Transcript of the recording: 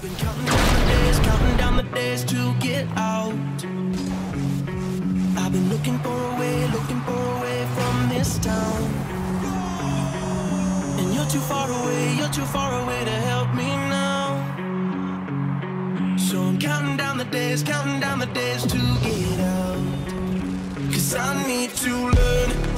I've been counting down the days to get out. I've been looking for a way from this town. And you're too far away to help me now. So I'm counting down the days to get out. 'Cause I need to learn